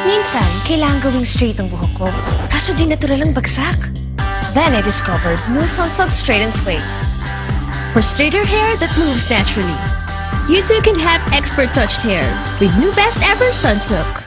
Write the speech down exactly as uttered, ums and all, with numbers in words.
Minsan, kailangan gawing straight ang buhok ko. Kaso di natural ang bagsak. Then I discovered new Sunsilk Straight and Sway. For straighter hair that moves naturally. You too can have expert touched hair with new best ever Sunsilk.